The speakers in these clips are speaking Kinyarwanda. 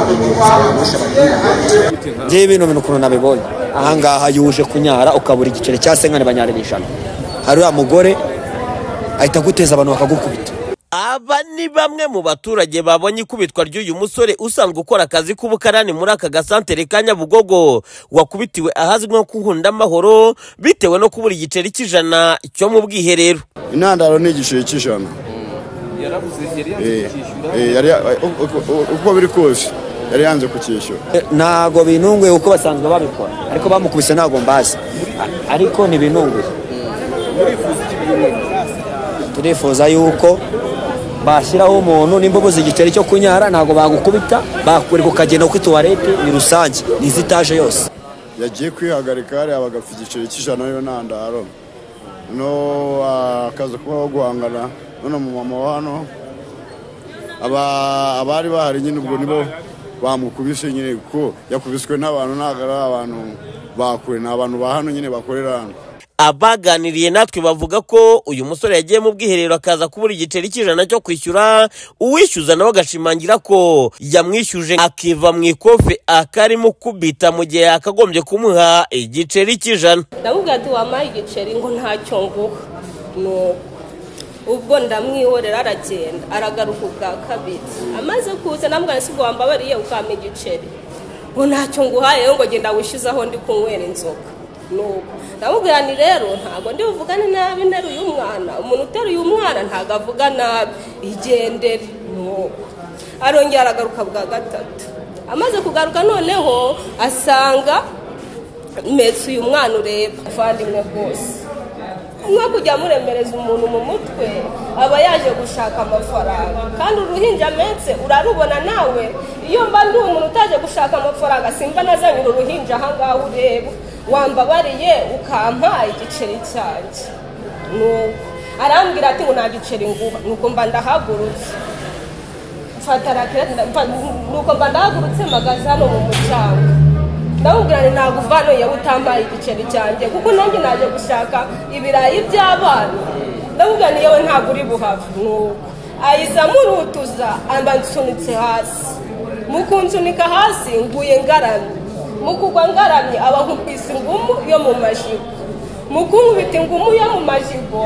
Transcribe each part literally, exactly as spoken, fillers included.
je ibintu bintu kuno nabibonye ahangaha yuje kunyara ukabura igiceri cya senkane banyaribishana hari ya mugore ahita guteza abantu bakagukubita. Aba ni bamwe mu baturage babonye ikubitwa ry'uyu musore usanzwe ukora akazi k'ubukarani muri aka gasantere ka Nyabugogo wakubitiwe ahazwi nko ku Nkundamahoro bitewe no kubura igiceri cy'ijana cyo mu bwiherero. Intandaro ni igiceri cy'ijana yarabuze yari eh yari uko biri kose yari yanze kukishyura. Ntago binunguye uko basanzwe babikora ariko bamukubise ntago mbazi ariko ni binunguye. Turifuza yuko bashyiraho umuntu nimboboza igiceri cyo kunyara ntago bagukubita bakuri kukagenda ku toilette ni rusange ni zitaje yose. Yagiye kwihagarika hari abagafite igiceri cy'ijana yo ntandaro no akaza kuba guhangana none mu mama wano aba abari bahari nyine ubwo nibo bamukubise nyine ko yakubiswe n'abantu nagara abantu bakure n'abantu bahano nyine bakorera hano. Abaganiriye natwe bavuga ko uyu musore yagiye mu bwiherero akaza kubura igiceri cy'ijana cyo kwishyura uwishyuza nawe agashimangira ko yamwishyuje akiva mu ikofe akarimo kubita mu gihe akagombye kumuha igiceri cy'ijana. Ndamubwira ati wamaye igiceri ngo ntacyo nguha no ubwo ndamwihorera aragenda aragaruka ubwa kabiri amaze kuza namubwira ati ubwo wambabariye ukama igiceri ngo ntacyo nguhaye ngo genda wishyuzaho ndi kunywera inzoga. No ndamubwira ni rero ntago ndi buvugane nabi nteru y'umwana umuntu uteruye umwana ntago avuga nabi igendere. No arongera aragaruka bwa gatatu amaze kugaruka noneho asanga metsu uyu mwana ureba uvandimwe rwose umwe kujya muremereza umuntu mu mutwe aba yaje gushaka amafaranga kandi uruhinja metse urarubona nawe iyo mba ndi umuntu utaje gushaka amafaranga simba nazanye uruhinja ahangaha ureba wambabariye ukampa igiceri cyanjye. Nuko arambwira ati ngo nta giceri nguha nuko mba ndahagurutse mfata rakete nuko mba ndahagurutse magaze hano mu mucanga ndamubwira ni ntabwo uvano yewe utambaye igiceri cyanjye kuko nanjye naje gushaka ibirayi by'abana ndamubwira ni yewe ntabwo uri buhave. Nuko ahise amurutuza amba nsunitse hasi mu kunsunika hasi nguye ngaramye mu kugwa ngaramye aba nkubise ingumu yo mu majigo mu kunkubita ingumu yo mu majigo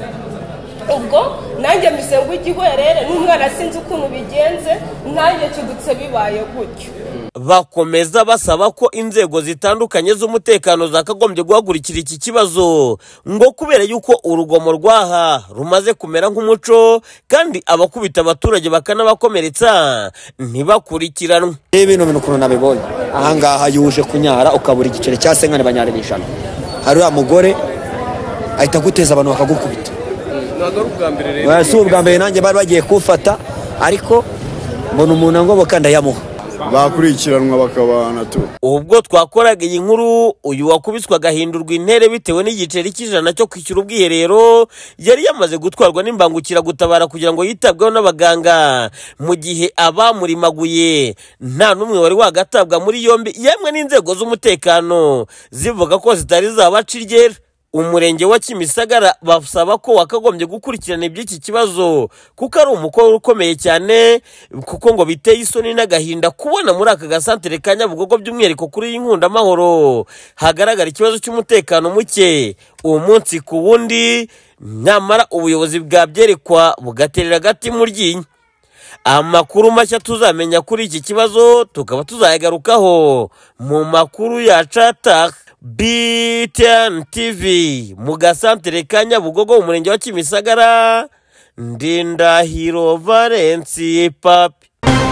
ubwo nanjye mise ngo igihwerere n'umwana sinzi ukuntu bigenze nanjye kidutse bibaye gutyo. Bakomeza basaba ko inzego zitandukanye z'umutekano zakagombye guhagurikira iki kibazo ngo kubera yuko urugomo rwaha rumaze kumera nk'umuco kandi abakubita abaturage bakanabakomeretsa ntibakurikiranwe. Ibintu bintu kuno nabibonye ahangaha yuje kunyara ukabura igiceri cya senkane banyaribishana hari ya mugore ahita guteza abantu bakagukubita. Nagaruka mbere rero Wasi ubwa mbere nanjye bari bagiye kufata ariko mbona umuntu angoboka ndayamuha bakurikiranwa bakabana tu. Ubwo twakoraga iyi nkuru uyu wakubiswa agahindurwa intere bitewe n'igiceri cy'ijana cyo kwishyura ubwiherero yari yamaze gutwarwa n'imbangukira gutabara kugira ngo yitabweho n'abaganga mu gihe abamurimaguye nta n'umwe wari wagatabwa muri yombi yemwe n'inzego z'umutekano zivuga ko zitari zabaca iryera. Umurenge wa Kimisagara basaba ko wakagombye gukurikirana iby'iki kibazo kuko ari umukoro ukomeye cyane kuko ngo biteye isoni n'agahinda kubona muri aka gasantere ka Nyabugogo by'umwihariko kuri Nkundamahoro hagaragara ikibazo cy'umutekano muke uwo munsi ku wundi nyamara ubuyobozi bwabyerekwa bugaterera gati mu ryinyo. Amakuru mashya tuzamenya kuri iki kibazo tukaba tuzayagarukaho mu makuru ya Chata B T N T V mu gasantere ka Nyabugogo mu murenge wa Kimisagara. Ndindahiro Valence Papi.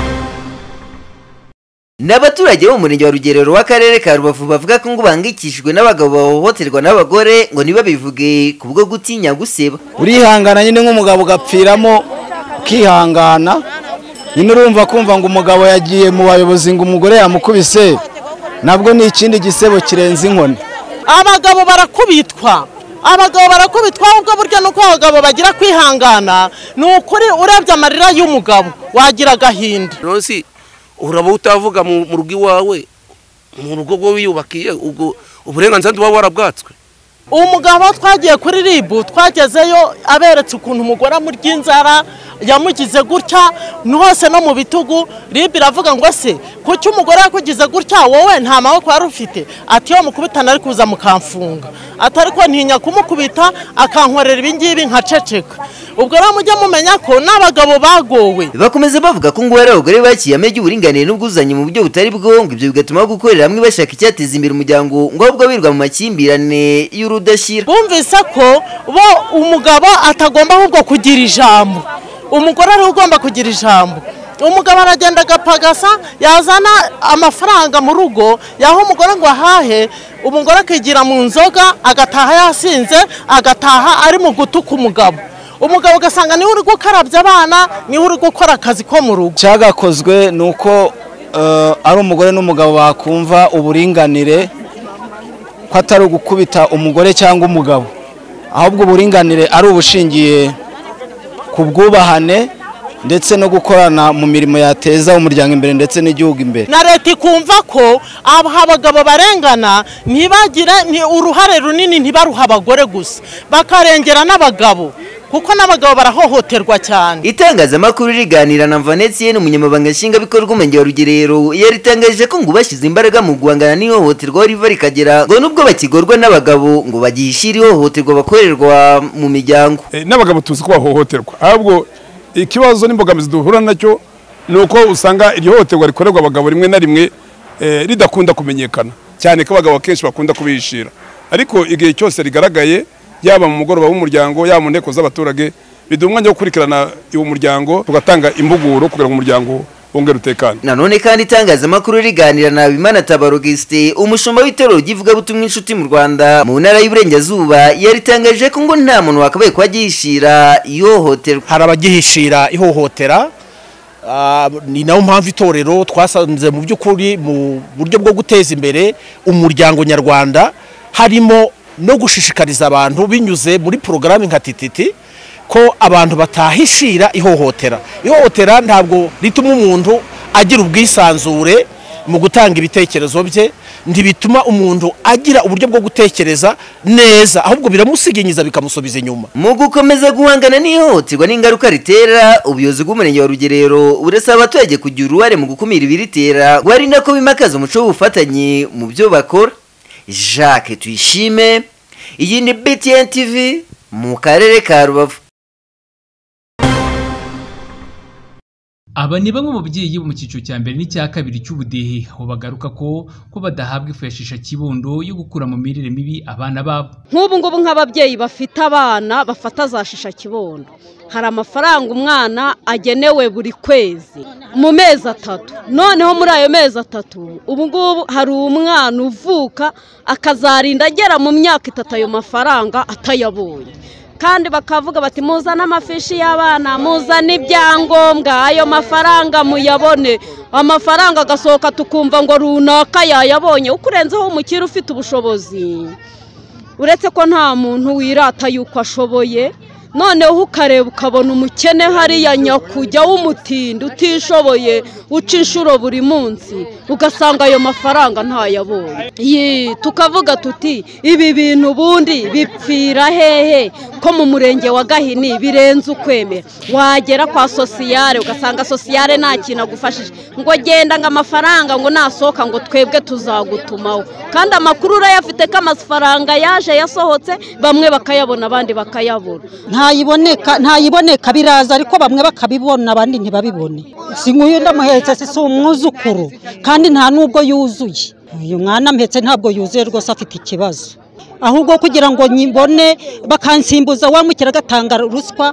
N'abaturage bo mu murenge wa Rugerero w'akarere ka Rubavu bavuga ko ngo bangikishijwe n'abagabo bahohoterwa n'abagore ngo niba bivuge kubwo gutinya guseba. Urihangana nyine nk'umugabo gapfiramo kihangana nyine urumva kumva ngo umugabo yagiye mu bayobozi ngo umugore yamukubise nabwo ni ikindi gisebo kirenze inkoni. Abagabo barakubitwa abagabo barakubitwa ubwo buryo nuko abagabo bagira kwihangana n'ukuri urebye amarira y'umugabo wagira gahinda. Ronsi uraba utavuga mu rugo iwawe mu rugo bwo wiyubakiye ubwo uburenganzira bwa warabwatswe. Umugabo twagiye kuri ribu twagezeyo aberetse ukuntu umugore amurya inzara yamugize gutya hose no mu bitugu. Ribi iravuga ngo se kuki umugore yakugize gutya wowe nta maboko wari ufite? Ati yo mukubitana ari kuza mukamfunga, atari ko ntinya kumukubita akankorera ibingibi nkaceceka. Ubwo rero mujye mumenya ko n'abagabo bagowe. Bakomeza bavuga ko ngo abagore bakiye amejye uburinganire n'ubwuzanye mu buryo butari bwo, ngo ibyo bigatuma gukorera hamwe bashaka icyateza imbere umuryango, ngo ahubwo birwa mu makimbirane y'urudashyira. Bumvise ko bo umugabo atagomba ahubwo kugira ijambo, umugore ari ugomba kugira ijambo. Umugabo aragenda agapagasa, yazana amafaranga mu rugo, yaho umugore ngo ahahe, umugore akigira mu nzoga, agataha yasinze, agataha ari mu gutuka umugabo. Umugabo ugasanga niwe uri gukarabya abana, niwe uri gukora akazi ko mu rugo. Cyagakozwe nuko ari umugore n'umugabo bakumva uburinganire ko atari ugukubita umugore cyangwa umugabo, ahubwo uburinganire ari ubushingiye ku bwubahane ndetse no gukorana mu mirimo yateza umuryango imbere ndetse n'igihugu imbere. Na leta ikumva ko abagabo barengana ntibagire uruhare runini, ntibaruha abagore gusa, bakarengera n'abagabo kuko n'abagabo barahohoterwa cyane. Itangazamakuru riganira na Vanessa n'umunyamabanga nshingwabikorwa umurenge wa Rugerero yaritangaje ko ngo bashyize imbaraga mu guhangana n'ihohoterwa riva rikagera, ngo nubwo bakigorwa n'abagabo ngo bagishira ihohoterwa bakorerwa mu miryango. N'abagabo tuzi ko bahohoterwa, ahubwo ikibazo n'imbogamizi duhura nacyo nuko usanga ihohoterwa rikorerwa abagabo rimwe na rimwe ridakunda kumenyekana cyane, ko abagabo kenshi bakunda kubishira, ariko igihe cyose rigaragaye yaba mu mugoroba w'umuryango yaba mu nteko z'abaturage biduha umwanya wo gukurikirana uwo muryango, tugatanga imbuguro kugira ngo umuryango wongere utekane. Nanone kandi itangazamakuru riganira na Habimana Tabaro Augustin, umushumba w'itorero ry'ivugabutumwa inshuti mu Rwanda mu ntara y'Iburengerazuba, yaritangaje ko ngo nta muntu wakabaye kwagihishira ihohoterwa. Hari abagihishira ihohotera, ni nayo mpamvu itorero twasanze mu by'ukuri mu buryo bwo guteza imbere umuryango nyarwanda harimo no gushishikariza abantu binyuze muri porogaramu nka tititi ko abantu batahishira ihohotera. Ihohotera ntabwo rituma umuntu agira ubwisanzure mu gutanga ibitekerezo bye, ntibituma umuntu agira uburyo bwo gutekereza neza, ahubwo biramusiginyiza bikamusubiza inyuma. Mu gukomeza guhangana n'ihohoterwa n'ingaruka ritera, ubuyobozi bw'umurenge wa Rugerero burasaba abaturage kugira uruhare mu gukumira ibiritera, ngo ari nako bimakaza umuco w'ubufatanye mu byo bakora. Jacques Tuyishime, iyi ni B T N T V mu karere ka Rubavu. Aba ni bamwe mu babyeyi bo mu cyiciro cya mbere n'icya kabiri cy'ubudehe, aho bagaruka ko ko badahabwa ifu ya shisha kibondo yo gukura mu mirire mibi abana babo. Nk'ubu ngubu nk'ababyeyi bafite abana bafata za shisha kibondo, hari amafaranga umwana agenewe buri kwezi mu mezi atatu. Noneho muri ayo mezi atatu ubu ngubu hari umwana uvuka akazarinda agera mu myaka itatu ayo mafaranga atayabonye, kandi bakavuga bati muzana amafishi y'abana, muzana ibyangombwa, ayo mafaranga muyabone. Amafaranga agasohoka tukumva ngo runaka yayabonye, ukurenzeho umukire ufite ubushobozi, uretse ko nta muntu wirata yuko ashoboye. Noneho ukareba ukabona umukene hariya nyakujya w'umutindi utishoboye uca inshuro buri munsi, ugasanga ayo mafaranga ntayabonye. Yi tukavuga tuti ibi bintu ubundi bipfira hehe ko mu murenge wa Gahini birenze ukwemera. Wagera kwa sosiyare ugasanga sosiyare nta kintu agufashije, ngo genda ngo amafaranga ngo nasohoka ngo twebwe tuzagutumaho, kandi amakuru urayafite ko amafaranga yaje yasohotse, bamwe bakayabona abandi bakayabura. ntayiboneka ntayiboneka biraza ariko bamwe bakabibona abandi ntibabibone. Sinkuye ndamuhetse si umwuzukuru kandi nta nubwo yuzuye. Uyu mwana mpetse ntabwo yuzuye rwose, afite ikibazo. Ahubwo kugira ngo nyibone bakansimbuza wa mukira gatanga ruswa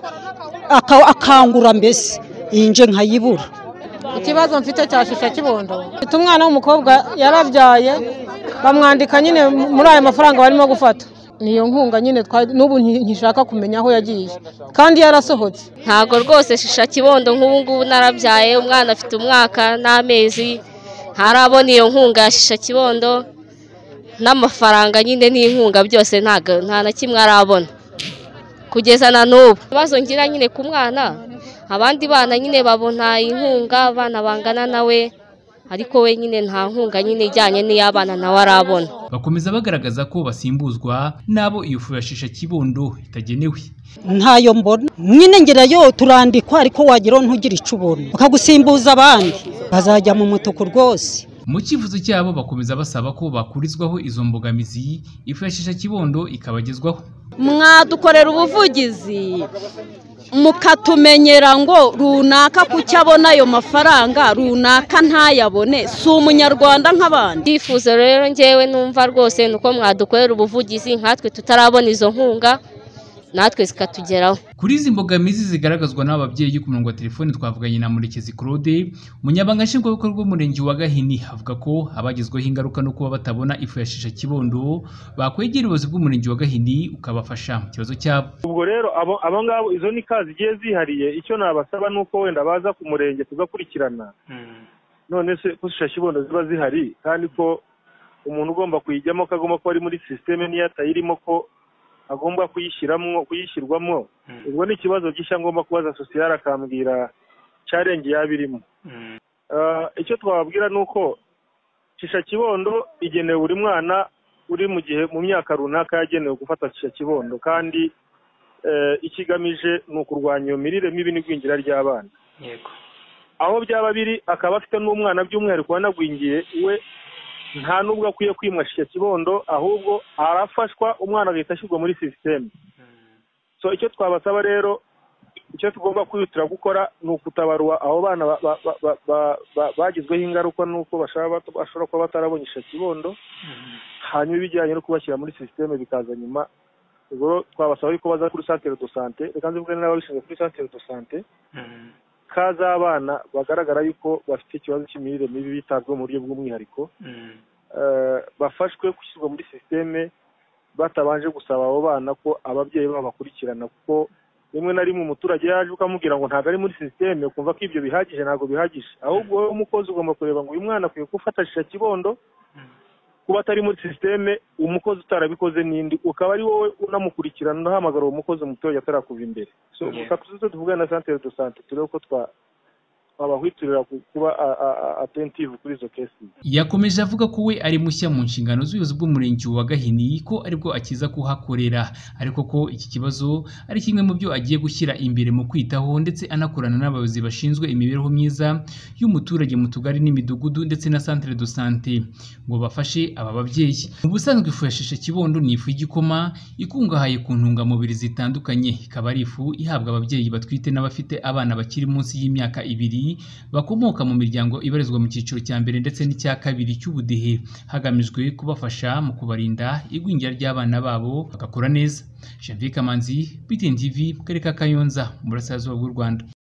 akangura, mbese inje nkayibura. Ikibazo mfite cya shisha kibondo, mfite umwana w'umukobwa yarabyaye, bamwandika nyine muri aya mafaranga barimo gufata. Niyo nkunga nyine n'ubu nkishaka kumenya aho yagiye kandi yarasohotse. Ntago rwose shisha kibondo nk'ubu ngubu narabyaye, umwana afite umwaka n'amezi, ntarabona iyo nkunga ya shisha kibondo n'amafaranga nyine n'inkunga byose ntago nta na kimwe arabona kugeza na n'ubu. Ibibazo ngira nyine ku mwana, abandi bana nyine babona inkunga, abana bangana nawe ariko we nyine nta nkunga nyine ijyanye n'iy'abana nawe arabona. Bakomeza bagaragaza ko basimbuzwa nabo iyo fu ya shisha kibondo itagenewe. Ntayo mbona nyine ngerayo turandikwa ariko wagira ntugira ico ubona bakagusimbuza abandi bazajya mu mutuku rwose. Mu kivuzo cyabo bakomeza basaba ko bakurizwaho izo mbogamizi ifu ya shisha kibondo ikabagezwaho. Mwadukorera ubuvugizi mukatumenyera ngo runaka kucyabona ayo mafaranga runaka ntayabone si umunyarwanda nk'abandi. Ifuzo rero ngewe numva rwose nuko mwadukorera ubuvugizi nkatwe tutarabona izo nkunga natwe zikatugeraho. Kuri izi mbogamizi zigaragazwa n'ababyeyi ku murongo wa telefone twavuganye na Murekezi Claude, umunyabanga nshingwabikorwa w'umurenge wa Gahini, avuga ko abagizweho ingaruka no kuba batabona ifu ya shisha kibondo bakwegera ubuyobozi bw'umurenge wa Gahini ukabafasha mu kibazo cyabo. Ubwo rero abo abo ngabo izo ni kazi zigiye zihariye, icyo nabasaba nuko wenda baza ku murenge tugakurikirana none se ko shisha kibondo ziba zihari kandi ko umuntu ugomba kuyijyamo kagomba ko ari muri systeme niyo atayirimo ko agomba kuyishyiramo kuyishyirwamo. Ubwo ni ikibazo gishya ngomba kubaza sosiyete akambwira challenge yabirimo. Icyo twababwira nuko shisha kibondo igenewe buri mwana uri mu gihe mu myaka runaka yagenewe gufata shisha kibondo, kandi ikigamije ni ukurwanya iyo mirire mibi n'igwingira ry'abana. Yego. Aho byaba biri akaba afite n'umwana by'umwihariko wanagwingiye we nta nubwo akwiye kwimwa shisha kibondo, ahubwo arafashwa umwana agahita ashyirwa muri systeme. So icyo twabasaba rero, icyo tugomba kwihutira gukora ni ukutabarwa abo bana bagizweho ingaruka nuko bashobora kuba batarabonye shisha kibondo, hanyuma ibijyanye no kubashyira muri systeme bikaza nyuma. Ubwo twabasaba yuko baza kuri centre de santé, reka nzivuge n'ababishinzwe kuri centre de santé, kaza abana bagaragara yuko bafite ikibazo cy'imirire mibi bitabwaho mu buryo bw'umwihariko, bafashwe gushyirwa muri systeme batabanje gusaba abo bana ko ababyeyi babo bakurikirana, kuko rimwe na rimwe umuturage yaje ukamubwira ngo ntabwo ari muri systeme ukumva ko ibyo bihagije. Ntabwo bihagije, ahubwo wowe umukozi ugomba kureba ngo uyu mwana akwiye gufata shisha kibondo, kuba atari muri systeme umukozi utarabikoze n'indi ukaba ari wowe unamukurikirana unahamagara uwo mukozi umuturage atarakuva imbere. So ukatuze tuvugana na centre de santé turebe ko twa abahwiturira kuba attentive kuri izo cases. Yakomeje avuga ko we ari mushya mu nshingano z'ubuyobozi bw'umurenge wa Gahini, ko aribwo akiza kuhakorera, ariko ko iki kibazo ari kimwe mu byo agiye gushyira imbere mu kwitaho, ndetse anakorana n'abayobozi bashinzwe imibereho myiza y'umuturage mu tugari n'imidugudu ndetse na centre de santé ngo bafashe aba babyeyi. Mu busanzwe ifu ya shisha kibondo ni ifu y'igikoma ikungahaye ku ntungamubiri zitandukanye, ikaba ari ifu ihabwa ababyeyi batwite n'abafite abana bakiri munsi y'imyaka ibiri bakomoka mu miryango ibarizwa mu cyiciro cya mbere ndetse n'icya kabiri cy'ubudehe, hagamijwe kubafasha mu kubarinda igwingira ry'abana babo bagakura neza. Janvier Kamanzi, B T N T V, mu karere ka Kayonza, mu burasirazuba bw'u Rwanda.